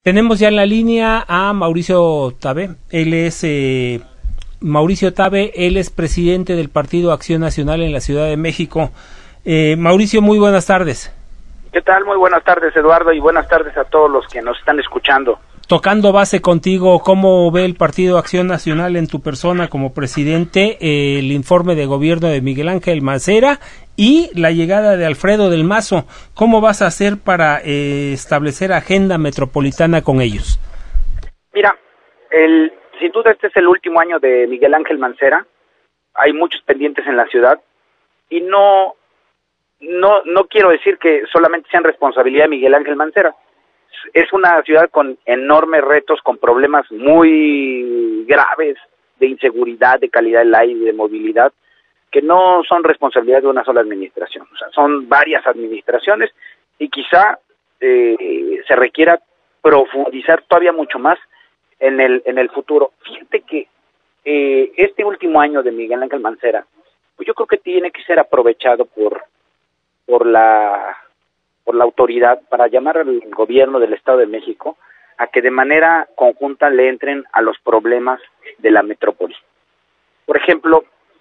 Tenemos ya en la línea a Mauricio Tabe. Mauricio Tabe, él es presidente del Partido Acción Nacional en la Ciudad de México. Mauricio, muy buenas tardes. ¿Qué tal? Muy buenas tardes, Eduardo, y buenas tardes a todos los que nos están escuchando. Tocando base contigo, ¿cómo ve el Partido Acción Nacional en tu persona como presidente el informe de gobierno de Miguel Ángel Mancera y la llegada de Alfredo del Mazo? ¿Cómo vas a hacer para establecer agenda metropolitana con ellos? Mira, sin duda este es el último año de Miguel Ángel Mancera. Hay muchos pendientes en la ciudad y no quiero decir que solamente sean responsabilidad de Miguel Ángel Mancera. Es una ciudad con enormes retos, con problemas muy graves de inseguridad, de calidad del aire, de movilidad, que no son responsabilidad de una sola administración. O sea, son varias administraciones y quizá se requiera profundizar todavía mucho más en el futuro. Fíjate que este último año de Miguel Ángel Mancera, pues yo creo que tiene que ser aprovechado por la autoridad para llamar al gobierno del Estado de México a que de manera conjunta le entren a los problemas de la metrópoli. Por ejemplo,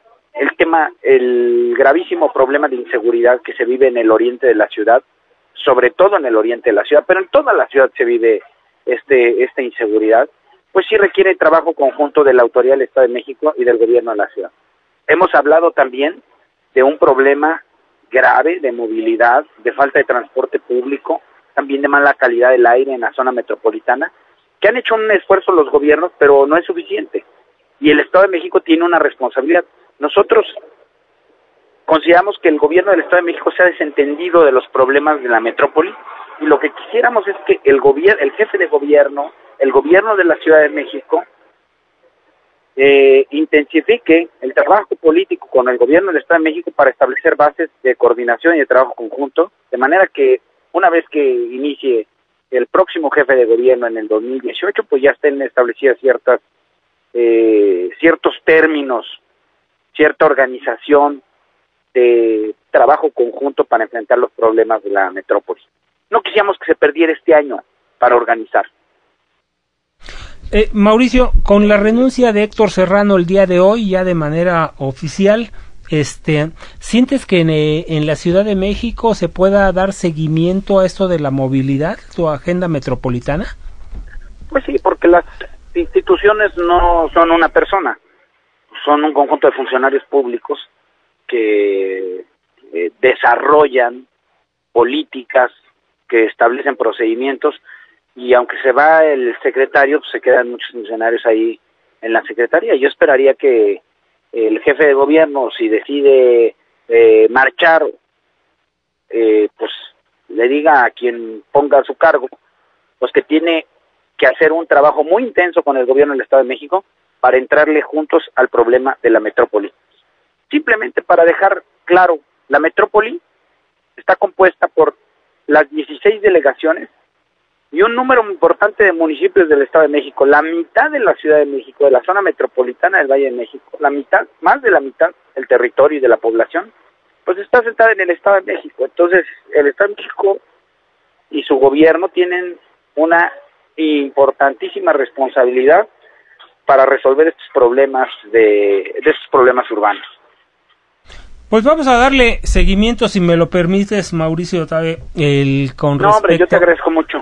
el gravísimo problema de inseguridad que se vive en el oriente de la ciudad, sobre todo en el oriente de la ciudad, pero en toda la ciudad se vive esta inseguridad, pues sí requiere trabajo conjunto de la autoridad del Estado de México y del gobierno de la ciudad. Hemos hablado también de un problema grave de movilidad, de falta de transporte público, también de mala calidad del aire en la zona metropolitana, que han hecho un esfuerzo los gobiernos, pero no es suficiente. Y el Estado de México tiene una responsabilidad. Nosotros consideramos que el gobierno del Estado de México se ha desentendido de los problemas de la metrópoli, y lo que quisiéramos es que el jefe de gobierno, el gobierno de la Ciudad de México, intensifique el trabajo político con el gobierno del Estado de México para establecer bases de coordinación y de trabajo conjunto, de manera que una vez que inicie el próximo jefe de gobierno en el 2018, pues ya estén establecidas ciertos términos, cierta organización de trabajo conjunto para enfrentar los problemas de la metrópoli. No quisiéramos que se perdiera este año para organizar. Mauricio, con la renuncia de Héctor Serrano el día de hoy, ya de manera oficial, ¿sientes que en la Ciudad de México se pueda dar seguimiento a esto de la movilidad, tu agenda metropolitana? Pues sí, porque las instituciones no son una persona, son un conjunto de funcionarios públicos que desarrollan políticas, que establecen procedimientos, y aunque se va el secretario, pues se quedan muchos funcionarios ahí en la secretaría. Yo esperaría que el jefe de gobierno, si decide marchar, pues le diga a quien ponga a su cargo, pues que tiene que hacer un trabajo muy intenso con el gobierno del Estado de México para entrarle juntos al problema de la metrópoli. Simplemente para dejar claro, la metrópoli está compuesta por las 16 delegaciones y un número importante de municipios del Estado de México. La mitad de la Ciudad de México, de la zona metropolitana del Valle de México, la mitad, más de la mitad del territorio y de la población, pues está sentada en el Estado de México. Entonces, el Estado de México y su gobierno tienen una importantísima responsabilidad para resolver estos problemas estos problemas urbanos. Pues vamos a darle seguimiento, si me lo permites, Mauricio Tabe, yo te agradezco mucho.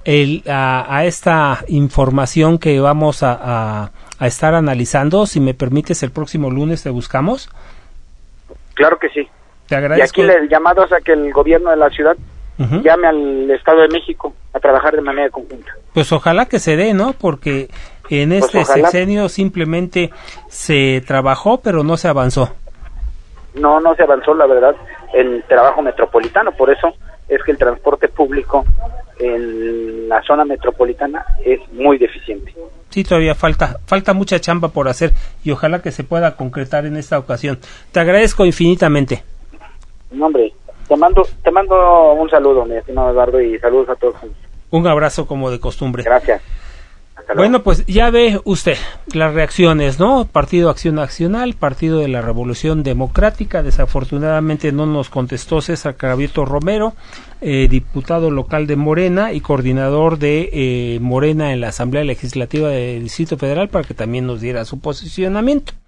A esta información que vamos a estar analizando. Si me permites, el próximo lunes te buscamos. Claro que sí. Te agradezco. Y aquí el llamado es a que el gobierno de la ciudad llame al Estado de México a trabajar de manera conjunta. Pues ojalá que se dé, ¿no? Porque en este sexenio simplemente se trabajó, pero no se avanzó. No se avanzó, la verdad, en trabajo metropolitano. Por eso es que el transporte público en la zona metropolitana es muy deficiente. Sí, todavía falta mucha chamba por hacer y ojalá que se pueda concretar en esta ocasión. Te agradezco infinitamente. No, hombre, te mando un saludo, mi estimado Eduardo, y saludos a todos. Un abrazo como de costumbre. Gracias. Bueno, pues ya ve usted las reacciones, ¿no? Partido Acción Nacional, Partido de la Revolución Democrática, desafortunadamente no nos contestó César Cravioto Romero, diputado local de Morena y coordinador de Morena en la Asamblea Legislativa del Distrito Federal, para que también nos diera su posicionamiento.